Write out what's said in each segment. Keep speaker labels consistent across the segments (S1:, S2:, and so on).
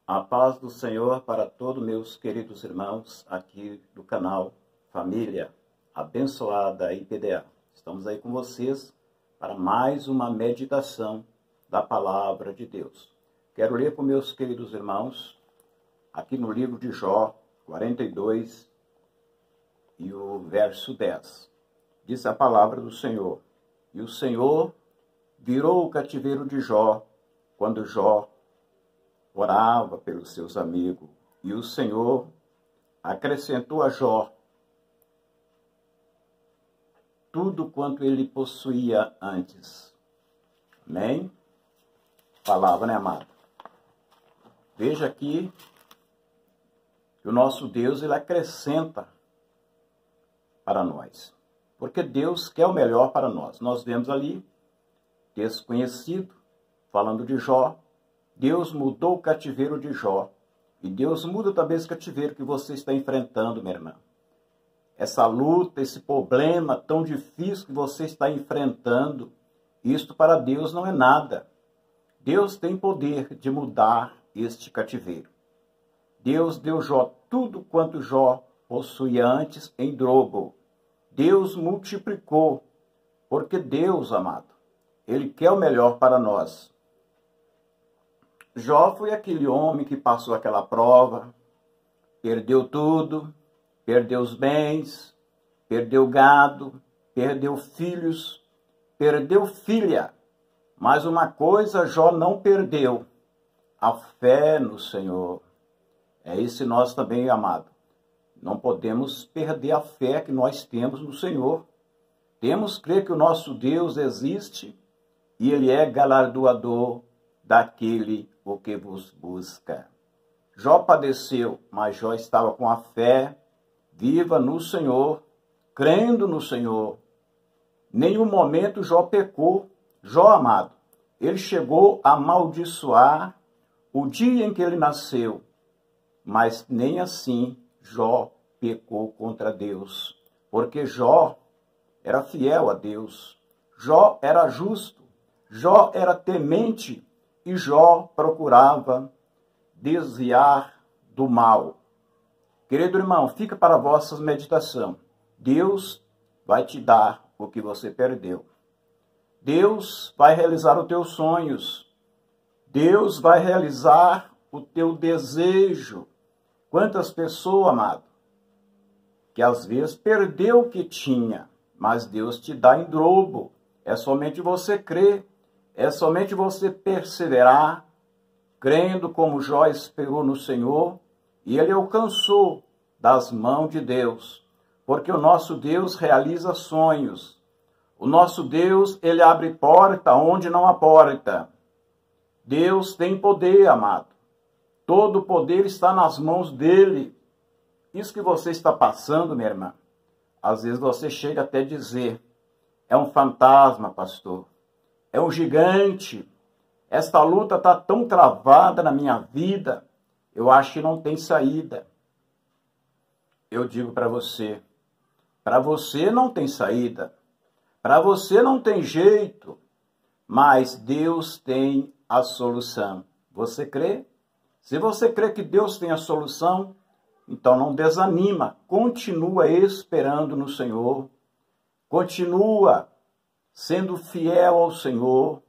S1: A paz do Senhor para todos meus queridos irmãos aqui do canal Família Abençoada IPDA. Estamos aí com vocês para mais uma meditação da Palavra de Deus. Quero ler para meus queridos irmãos aqui no livro de Jó 42 e o verso 10. Diz a palavra do Senhor: E o Senhor virou o cativeiro de Jó quando Jó orava pelos seus amigos, e o Senhor acrescentou a Jó tudo quanto ele possuía antes. Amém? Palavra, né, amado? Veja aqui que o nosso Deus, ele acrescenta para nós, porque Deus quer o melhor para nós. Nós vemos ali, desconhecido, falando de Jó. Deus mudou o cativeiro de Jó. E Deus muda também esse cativeiro que você está enfrentando, minha irmã. Essa luta, esse problema tão difícil que você está enfrentando, isto para Deus não é nada. Deus tem poder de mudar este cativeiro. Deus deu Jó tudo quanto Jó possuía antes em dobro. Deus multiplicou, porque Deus, amado, Ele quer o melhor para nós. Jó foi aquele homem que passou aquela prova, perdeu tudo, perdeu os bens, perdeu gado, perdeu filhos, perdeu filha. Mas uma coisa Jó não perdeu: a fé no Senhor. É isso nós também, amado. Não podemos perder a fé que nós temos no Senhor. Temos que crer que o nosso Deus existe e Ele é galardoador daquele o que vos busca. Jó padeceu, mas Jó estava com a fé viva no Senhor, crendo no Senhor. Nenhum momento Jó pecou. Jó, amado, ele chegou a amaldiçoar o dia em que ele nasceu, mas nem assim Jó pecou contra Deus, porque Jó era fiel a Deus, Jó era justo, Jó era temente e Jó procurava desviar do mal. Querido irmão, fica para a vossa meditação. Deus vai te dar o que você perdeu. Deus vai realizar os teus sonhos. Deus vai realizar o teu desejo. Quantas pessoas, amado, que às vezes perdeu o que tinha, mas Deus te dá em dobro. É somente você crer, é somente você perseverar, crendo como Jó esperou no Senhor, e ele alcançou das mãos de Deus, porque o nosso Deus realiza sonhos. O nosso Deus, ele abre porta onde não há porta. Deus tem poder, amado. Todo o poder está nas mãos dele. Isso que você está passando, minha irmã, às vezes você chega até a dizer: é um fantasma, pastor. É um gigante. Esta luta está tão travada na minha vida, eu acho que não tem saída. Eu digo para você não tem saída, para você não tem jeito, mas Deus tem a solução. Você crê? Se você crê que Deus tem a solução, então não desanima, continua esperando no Senhor, continua sendo fiel ao Senhor,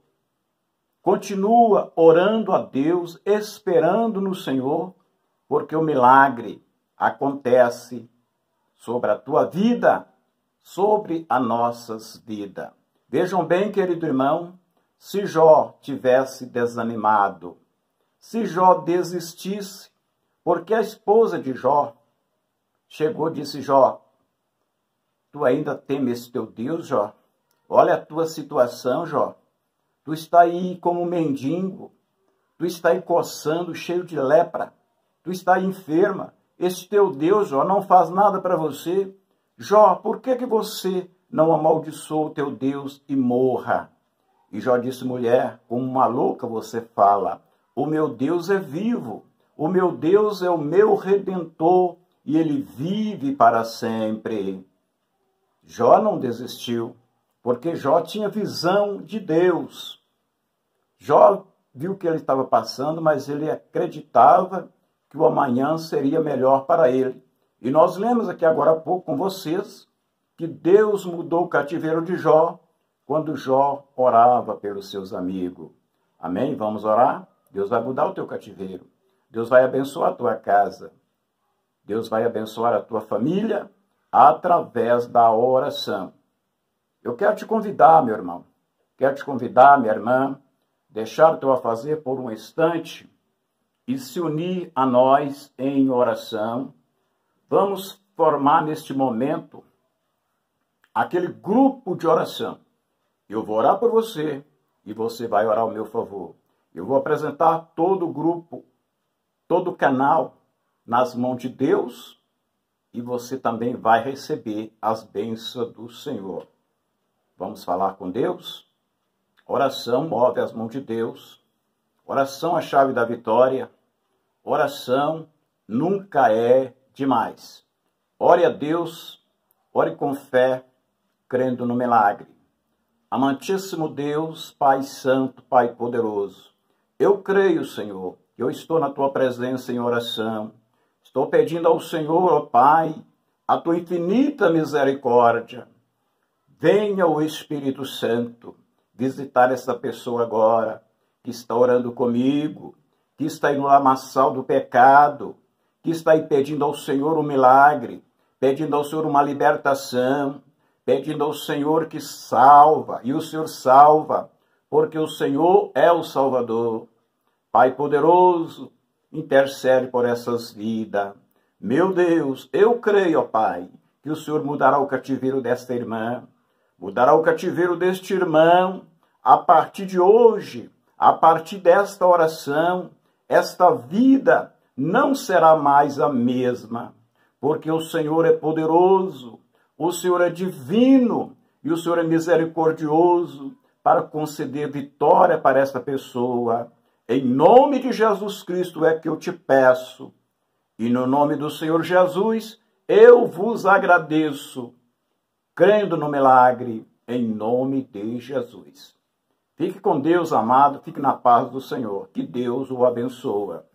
S1: continua orando a Deus, esperando no Senhor, porque o milagre acontece sobre a tua vida, sobre as nossas vidas. Vejam bem, querido irmão, se Jó tivesse desanimado, se Jó desistisse, porque a esposa de Jó chegou e disse: Jó, tu ainda temes teu Deus, Jó? Olha a tua situação, Jó. Tu está aí como um mendigo. Tu está aí coçando, cheio de lepra. Tu está aí enferma. Esse teu Deus, Jó, não faz nada para você. Jó, por que você não amaldiçoa o teu Deus e morra? E Jó disse: mulher, como uma louca você fala. O meu Deus é vivo. O meu Deus é o meu Redentor e ele vive para sempre. Jó não desistiu, porque Jó tinha visão de Deus. Jó viu que ele estava passando, mas ele acreditava que o amanhã seria melhor para ele. E nós lemos aqui agora há pouco com vocês que Deus mudou o cativeiro de Jó quando Jó orava pelos seus amigos. Amém? Vamos orar? Deus vai mudar o teu cativeiro. Deus vai abençoar a tua casa. Deus vai abençoar a tua família através da oração. Eu quero te convidar, meu irmão. Quero te convidar, minha irmã, deixar o teu afazer por um instante e se unir a nós em oração. Vamos formar neste momento aquele grupo de oração. Eu vou orar por você e você vai orar ao meu favor. Eu vou apresentar todo o grupo, todo o canal nas mãos de Deus e você também vai receber as bênçãos do Senhor. Vamos falar com Deus? Oração move as mãos de Deus. Oração é a chave da vitória. Oração nunca é demais. Ore a Deus, ore com fé, crendo no milagre. Amantíssimo Deus, Pai Santo, Pai Poderoso, eu creio, Senhor, que eu estou na Tua presença em oração. Estou pedindo ao Senhor, ó Pai, a Tua infinita misericórdia. Venha o Espírito Santo visitar essa pessoa agora, que está orando comigo, que está aí no lamaçal do pecado, que está aí pedindo ao Senhor um milagre, pedindo ao Senhor uma libertação, pedindo ao Senhor que salva, e o Senhor salva, porque o Senhor é o Salvador. Pai poderoso, intercede por essas vidas. Meu Deus, eu creio, ó Pai, que o Senhor mudará o cativeiro desta irmã, mudará o cativeiro deste irmão, a partir de hoje, a partir desta oração, esta vida não será mais a mesma, porque o Senhor é poderoso, o Senhor é divino e o Senhor é misericordioso para conceder vitória para esta pessoa. Em nome de Jesus Cristo é que eu te peço, e no nome do Senhor Jesus eu vos agradeço, crendo no milagre, em nome de Jesus. Fique com Deus, amado, fique na paz do Senhor, que Deus o abençoe.